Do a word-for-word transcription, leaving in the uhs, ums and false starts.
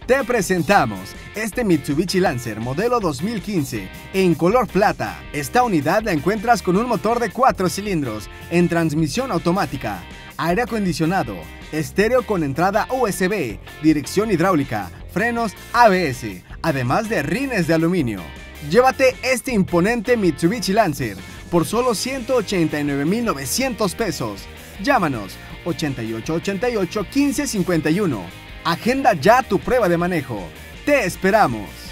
Te presentamos este Mitsubishi Lancer modelo dos mil quince en color plata. Esta unidad la encuentras con un motor de cuatro cilindros en transmisión automática, aire acondicionado, estéreo con entrada U S B, dirección hidráulica, frenos A B S, además de rines de aluminio. Llévate este imponente Mitsubishi Lancer por solo ciento ochenta y nueve mil novecientos pesos. Llámanos ochenta y ocho ochenta y ocho quince cincuenta y uno. Agenda ya tu prueba de manejo. ¡Te esperamos!